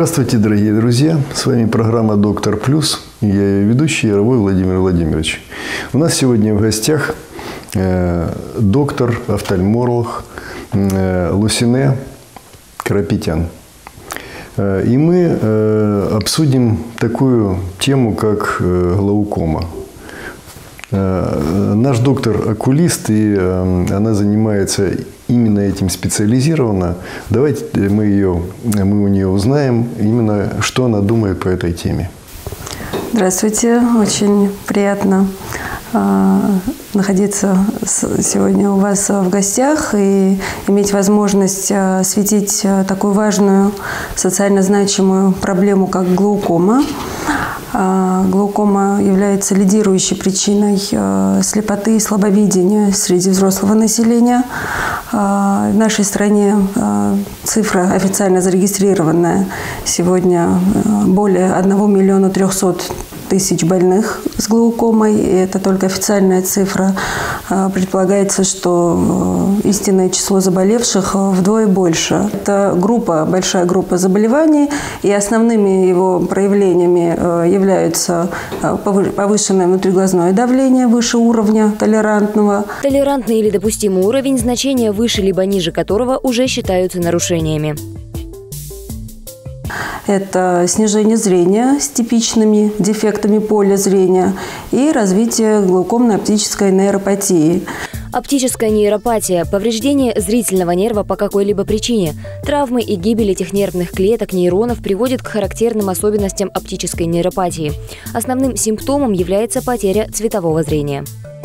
Здравствуйте, дорогие друзья! С вами программа «Доктор Плюс». И я ее ведущий, Яровой Владимир Владимирович. У нас сегодня в гостях доктор, офтальмолог Лусине Карапетян. И мы обсудим такую тему, как глаукома. Наш доктор окулист, и она занимается именно этим специализированно. Давайте мы у нее узнаем именно, что она думает по этой теме. Здравствуйте, очень приятно находиться сегодня у вас в гостях и иметь возможность осветить такую важную, социально значимую проблему, как глаукома. Глаукома является лидирующей причиной слепоты и слабовидения среди взрослого населения. В нашей стране цифра официально зарегистрированная сегодня более 1 300 000 больных с глаукомой. И это только официальная цифра. Предполагается, что истинное число заболевших вдвое больше. Это большая группа заболеваний, и основными его проявлениями являются повышенное внутриглазное давление выше уровня толерантного. Толерантный или допустимый уровень – значение выше либо ниже которого уже считаются нарушениями. Это снижение зрения с типичными дефектами поля зрения и развитие глаукомной оптической нейропатии. Оптическая нейропатия – повреждение зрительного нерва по какой-либо причине. Травмы и гибель этих нервных клеток, нейронов приводят к характерным особенностям оптической нейропатии. Основным симптомом является потеря цветового зрения.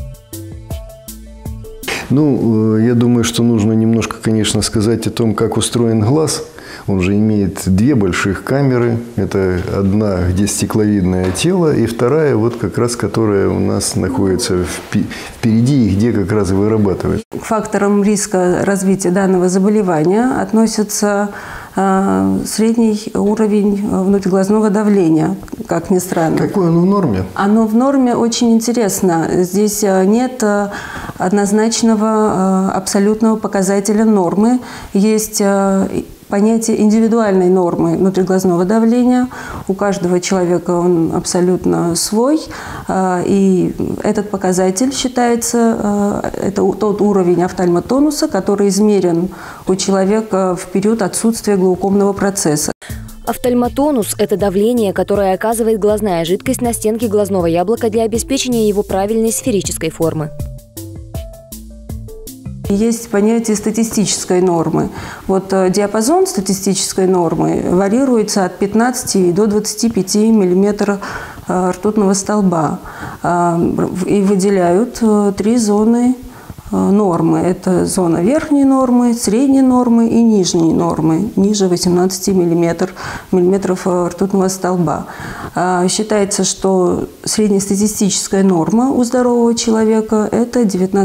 Я думаю, что нужно немножко, конечно, сказать о том, как устроен глаз. Он же имеет две больших камеры. Это одна, где стекловидное тело, и вторая, вот как раз, которая у нас находится впереди и где как раз и вырабатывает. К факторам риска развития данного заболевания относятся средний уровень внутриглазного давления, как ни странно. Какое оно в норме? Оно в норме очень интересно. Здесь нет однозначного абсолютного показателя нормы. Есть понятие индивидуальной нормы внутриглазного давления. У каждого человека он абсолютно свой. И этот показатель считается, это тот уровень офтальмотонуса, который измерен у человека в период отсутствия глаукомного процесса. Офтальмотонус – это давление, которое оказывает глазная жидкость на стенки глазного яблока для обеспечения его правильной сферической формы. Есть понятие статистической нормы. Диапазон статистической нормы варьируется от 15 до 25 мм ртутного столба. И выделяют три зоны нормы. Это зона верхней нормы, средней нормы и нижней нормы, ниже 18 миллиметров ртутного столба. Считается, что среднестатистическая норма у здорового человека – это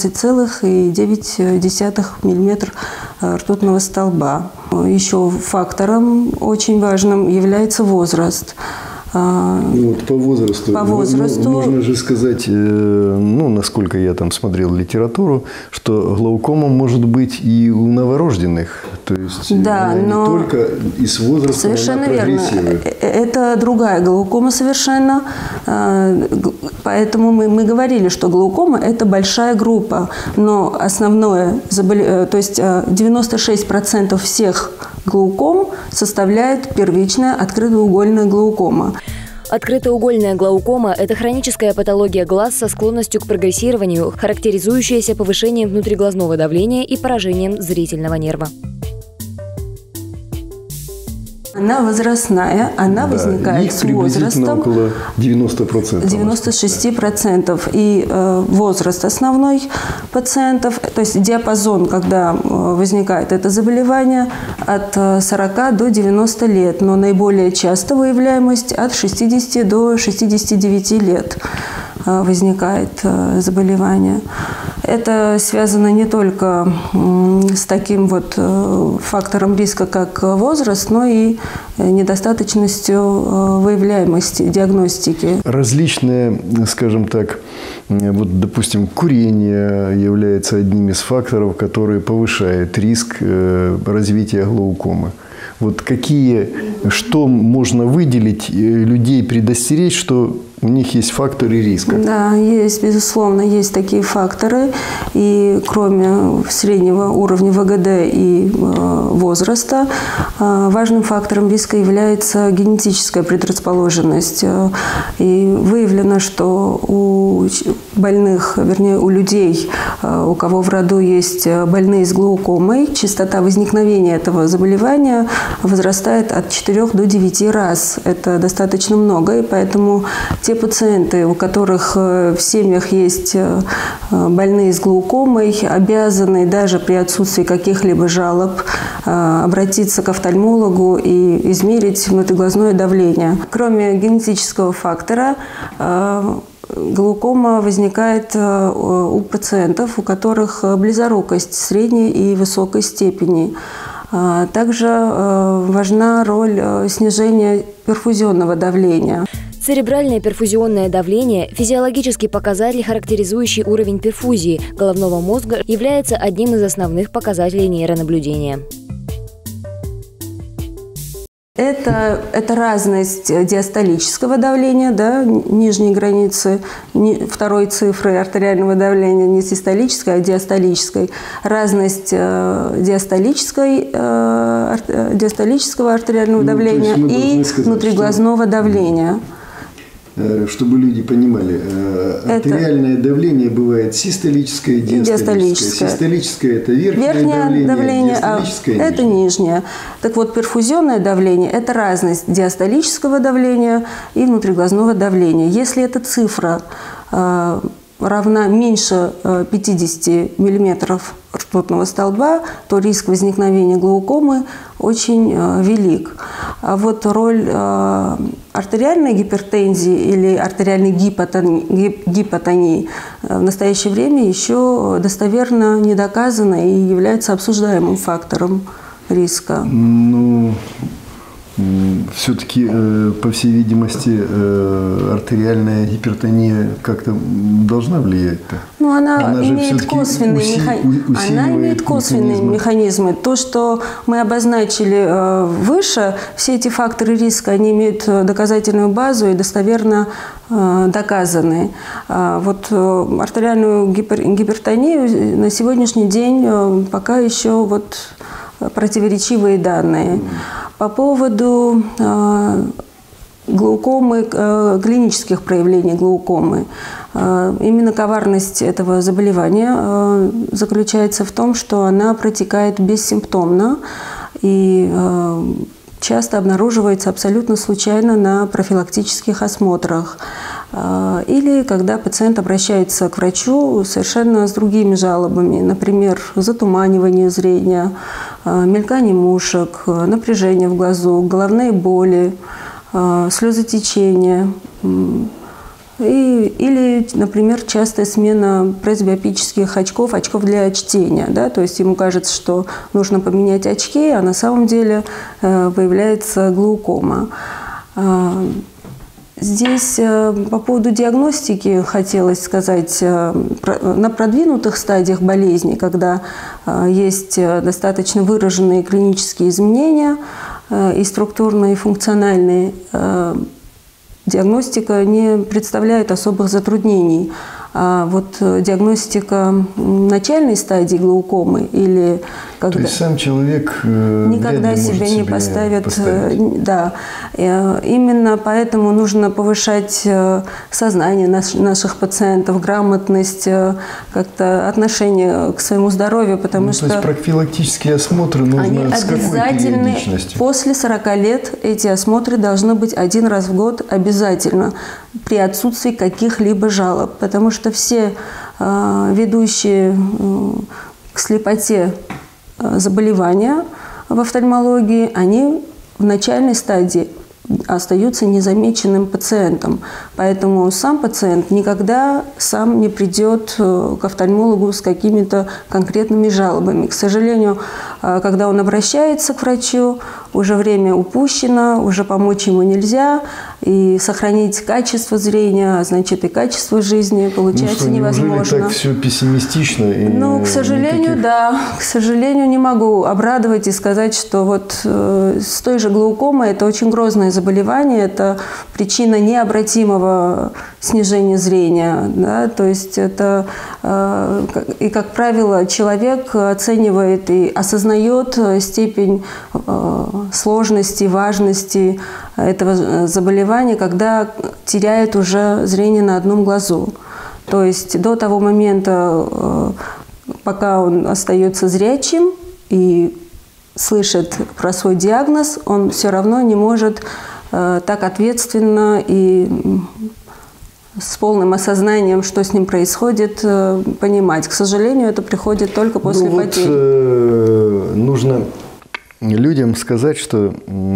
19,9 мм ртутного столба. Еще фактором очень важным является возраст. По возрасту. Можно же сказать, насколько я там смотрел литературу, что глаукома может быть и у новорожденных. То есть да, не только и с возрастом. Совершенно верно. Это другая глаукома совершенно. Поэтому мы говорили, что глаукома – это большая группа. Но основное, то есть 96% всех глауком составляет первичная открытоугольная глаукома. Открытоугольная глаукома – это хроническая патология глаз со склонностью к прогрессированию, характеризующаяся повышением внутриглазного давления и поражением зрительного нерва. Она возрастная, она возникает с возрастом. Около 90%. 96%. И возраст основной пациентов, то есть диапазон, когда возникает это заболевание, от 40 до 90 лет. Но наиболее часто выявляемость от 60 до 69 лет возникает заболевание. Это связано не только с таким фактором риска, как возраст, но и недостаточностью выявляемости, диагностики. Различные, скажем так, допустим, курение является одним из факторов, который повышает риск развития глаукомы. Вот что можно выделить, людей предостеречь, что у них есть факторы риска? Да, есть, безусловно, есть такие факторы. И кроме среднего уровня ВГД и возраста, важным фактором риска является генетическая предрасположенность. И выявлено, что у больных, вернее, у людей, у кого в роду есть больные с глаукомой, частота возникновения этого заболевания возрастает от 4 до 9 раз. Это достаточно много, и поэтому те пациенты, у которых в семьях есть больные с глаукомой, обязаны даже при отсутствии каких-либо жалоб обратиться к офтальмологу и измерить внутриглазное давление. Кроме генетического фактора, глаукома возникает у пациентов, у которых близорукость средней и высокой степени. Также важна роль снижения перфузионного давления. Церебральное перфузионное давление – физиологический показатель, характеризующий уровень перфузии головного мозга, является одним из основных показателей нейронаблюдения. Это разность диастолического давления, да, нижней границы второй цифры артериального давления, не систолической, а диастолической. Разность диастолического артериального давления и внутриглазного давления. Чтобы люди понимали, артериальное давление бывает систолическое и диастолическое. Систолическое – это верхнее давление, диастолическое – это нижнее. Так вот, перфузионное давление – это разность диастолического давления и внутриглазного давления. Если эта цифра равна меньше 50 мм ртутного столба, то риск возникновения глаукомы очень велик. А вот роль артериальной гипертензии или артериальной гипотонии в настоящее время еще достоверно не доказана и является обсуждаемым фактором риска. Все-таки, по всей видимости, артериальная гипертония как-то должна влиять-то? Она имеет косвенные механизмы. То, что мы обозначили выше, все эти факторы риска, они имеют доказательную базу и достоверно доказаны. Вот артериальную гипертонию на сегодняшний день пока еще противоречивые данные. По поводу глаукомы, клинических проявлений глаукомы. Именно коварность этого заболевания заключается в том, что она протекает бессимптомно и часто обнаруживается абсолютно случайно на профилактических осмотрах. Или когда пациент обращается к врачу совершенно с другими жалобами, например, затуманивание зрения, мелькание мушек, напряжение в глазу, головные боли, слезотечение. Или, например, частая смена пресбиопических очков для чтения. Да? То есть ему кажется, что нужно поменять очки, а на самом деле выявляется глаукома. Здесь по поводу диагностики хотелось сказать, на продвинутых стадиях болезни, когда есть достаточно выраженные клинические изменения и структурные, и функциональные, диагностика не представляет особых затруднений. А вот диагностика начальной стадии глаукомы или когда... То есть сам человек никогда себя не поставит. Да. Именно поэтому нужно повышать сознание наших пациентов, грамотность, как-то отношение к своему здоровью, потому что... То есть профилактические осмотры нужно с какой периодичностью? После 40 лет эти осмотры должны быть 1 раз в год обязательно, при отсутствии каких-либо жалоб, потому что все ведущие к слепоте заболевания в офтальмологии, они в начальной стадии остаются незамеченным пациентом. Поэтому сам пациент никогда сам не придет к офтальмологу с какими-то конкретными жалобами. К сожалению, когда он обращается к врачу, уже время упущено, уже помочь ему нельзя, и сохранить качество зрения, а значит и качество жизни получается невозможно. Неужели так все пессимистично? Ну, к сожалению, да. К сожалению, не могу обрадовать и сказать, что вот с той же глаукомой это очень грозное заболевание, это причина необратимого снижения зрения. Да? То есть это, и, как правило, человек оценивает и осознает степень сложности, важности этого заболевания, когда теряет уже зрение на одном глазу. То есть до того момента, пока он остается зрячим и слышит про свой диагноз, он все равно не может так ответственно и с полным осознанием, что с ним происходит, понимать. К сожалению, это приходит только после потери. Нужно людям сказать, что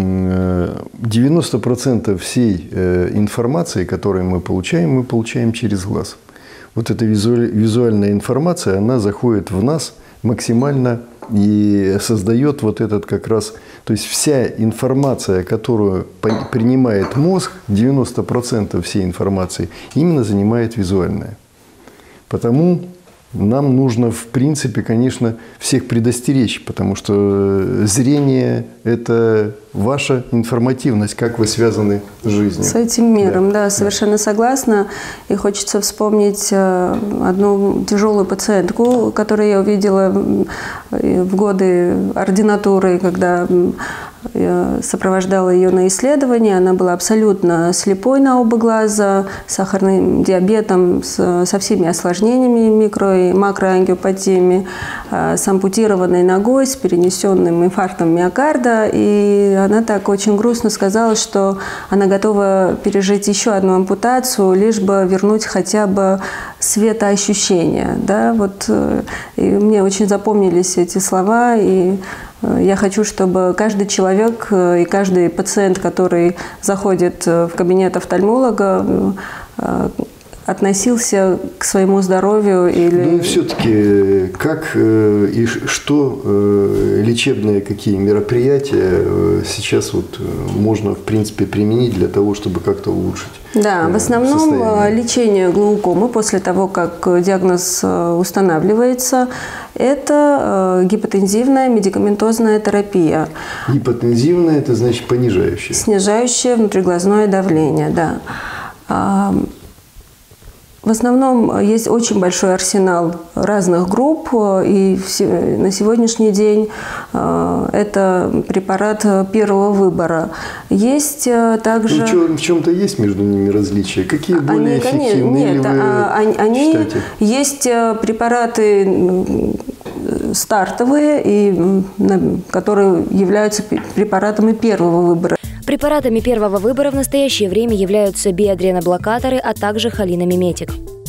90% всей информации, которую мы получаем через глаз. Вот эта визуальная информация, она заходит в нас максимально и создает вот этот как раз... То есть вся информация, которую принимает мозг, 90% всей информации, именно занимает визуальная. Потому нам нужно, в принципе, конечно, всех предостеречь, потому что зрение – это ваша информативность, как вы связаны с жизнью. С этим миром, да, совершенно согласна. И хочется вспомнить одну тяжелую пациентку, которую я увидела в годы ординатуры, когда я сопровождала ее на исследование. Она была абсолютно слепой на оба глаза, с сахарным диабетом, со всеми осложнениями микро- и макроангиопатиями, с ампутированной ногой, с перенесенным инфарктом миокарда. И она так очень грустно сказала, что она готова пережить еще одну ампутацию, лишь бы вернуть хотя бы светоощущение. Да? Вот, и мне очень запомнились эти слова, и я хочу, чтобы каждый человек и каждый пациент, который заходит в кабинет офтальмолога, относился к своему здоровью или... Ну и все-таки как и что лечебные какие мероприятия сейчас вот можно в принципе применить для того, чтобы как-то улучшить? Да, в основном лечение глаукомы после того, как диагноз устанавливается, это гипотензивная медикаментозная терапия. Гипотензивная – это значит понижающая? Снижающая внутриглазное давление, да. В основном есть очень большой арсенал разных групп, и на сегодняшний день это препарат первого выбора. Есть также… Ну, в чем-то есть между ними различия? Какие более эффективные? Нет, есть препараты стартовые, и, которые являются препаратами первого выбора. Препаратами первого выбора в настоящее время являются биадреноблокаторы, а также холиномиметик.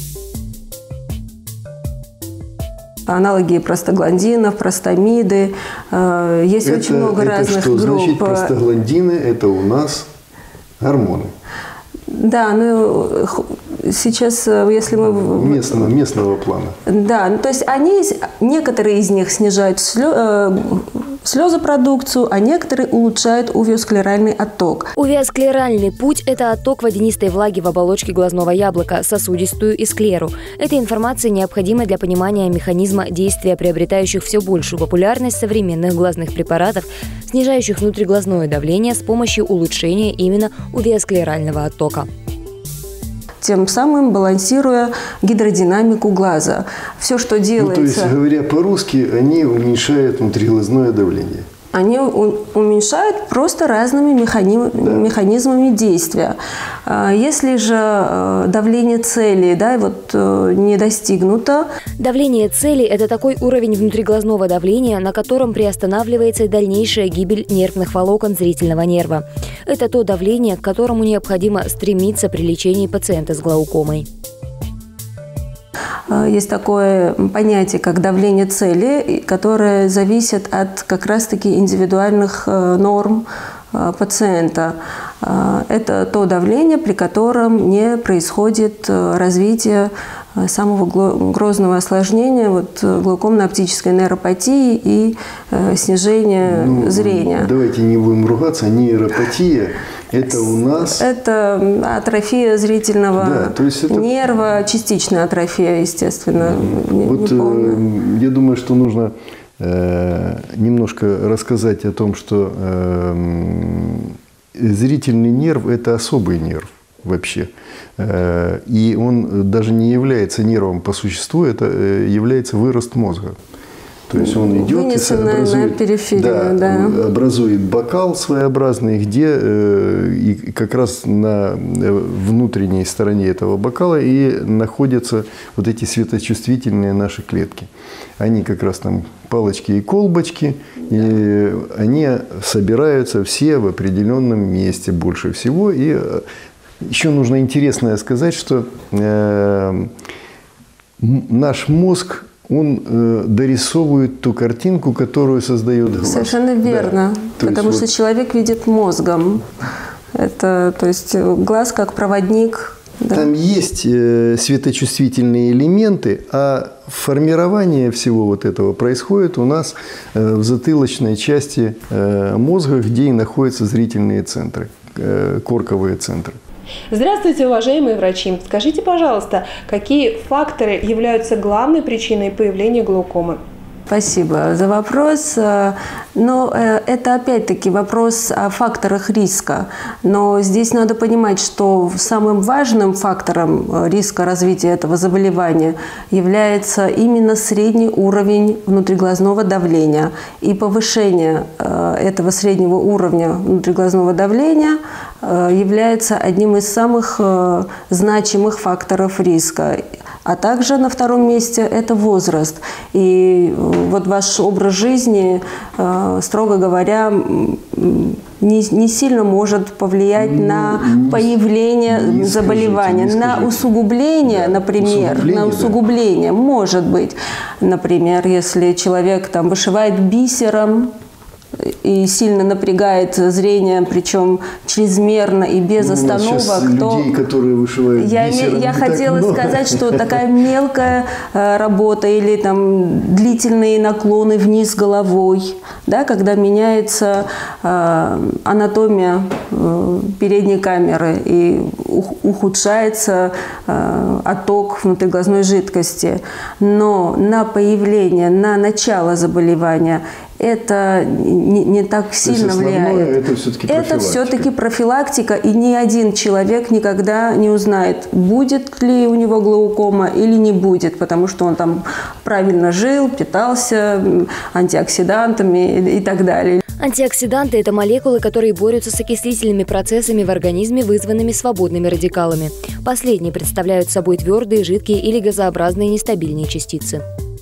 Аналоги простагландинов, простамиды. Есть очень много разных групп. Значит, простагландины – это у нас гормоны? Да, ну сейчас, если мы… Местного плана. Да, то есть некоторые из них снижают слезопродукцию, а некоторые улучшают увеосклеральный отток. Увеосклеральный путь – это отток водянистой влаги в оболочке глазного яблока, сосудистую и склеру. Эта информация необходима для понимания механизма действия приобретающих все большую популярность современных глазных препаратов, снижающих внутриглазное давление с помощью улучшения именно увеосклерального оттока. Тем самым балансируя гидродинамику глаза. Все, что делается… Ну, то есть, говоря по-русски, они уменьшают внутриглазное давление. Они уменьшают просто разными механизмами действия. Если же давление цели не достигнуто… Давление цели – это такой уровень внутриглазного давления, на котором приостанавливается дальнейшая гибель нервных волокон зрительного нерва. Это то давление, к которому необходимо стремиться при лечении пациента с глаукомой. Есть такое понятие, как давление цели, которое зависит от как раз-таки индивидуальных норм пациента. Это то давление, при котором не происходит развитие самого грозного осложнения глаукомно-оптической нейропатии и снижения зрения. Давайте не будем ругаться. Нейропатия – это у нас… Это атрофия зрительного нерва, частичная атрофия, естественно. Я думаю, что нужно немножко рассказать о том, что зрительный нерв – это особый нерв вообще. И он даже не является нервом по существу, это является вырост мозга. То есть он идет и образует бокал своеобразный, где и как раз на внутренней стороне этого бокала и находятся вот эти светочувствительные наши клетки. Они как раз там палочки и колбочки, и они собираются все в определенном месте больше всего. И еще нужно интересное сказать, что наш мозг, он дорисовывает ту картинку, которую создает глаз. Совершенно верно, потому что человек видит мозгом. То есть глаз как проводник. Там есть светочувствительные элементы, а формирование всего вот этого происходит у нас в затылочной части мозга, где и находятся зрительные центры, корковые центры. Здравствуйте, уважаемые врачи! Скажите, пожалуйста, какие факторы являются главной причиной появления глаукомы? Спасибо за вопрос. Но это опять-таки вопрос о факторах риска. Но здесь надо понимать, что самым важным фактором риска развития этого заболевания является именно средний уровень внутриглазного давления. И повышение этого среднего уровня внутриглазного давления является одним из самых значимых факторов риска. А также на втором месте это возраст. И вот ваш образ жизни, строго говоря, не сильно может повлиять на появление заболевания. На усугубление, например, на усугубление может быть. Например, если человек там вышивает бисером и сильно напрягает зрение, причем чрезмерно и без остановок, то людей, которые вышивают бисером, я хотела сказать, что такая мелкая работа или там длительные наклоны вниз головой, да, когда меняется анатомия передней камеры и ухудшается отток внутриглазной жидкости, но на появление, на начало заболевания это не так сильно влияет. Это все-таки профилактика, и ни один человек никогда не узнает, будет ли у него глаукома или не будет, потому что он там правильно жил, питался антиоксидантами и так далее. Антиоксиданты – это молекулы, которые борются с окислительными процессами в организме, вызванными свободными радикалами. Последние представляют собой твердые, жидкие или газообразные нестабильные частицы.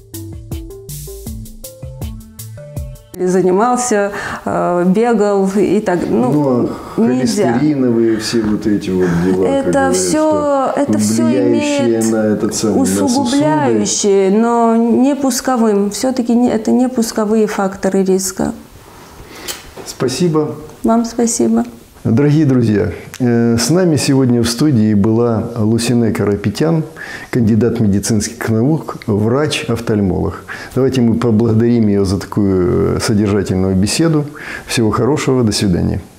Занимался, бегал и так, холестериновые все вот эти вот дела. Это все имеет усугубляющие, но не пусковым. Все-таки это не пусковые факторы риска. Спасибо. Вам спасибо. Дорогие друзья, с нами сегодня в студии была Лусине Карапетян, кандидат медицинских наук, врач-офтальмолог. Давайте мы поблагодарим ее за такую содержательную беседу. Всего хорошего, до свидания.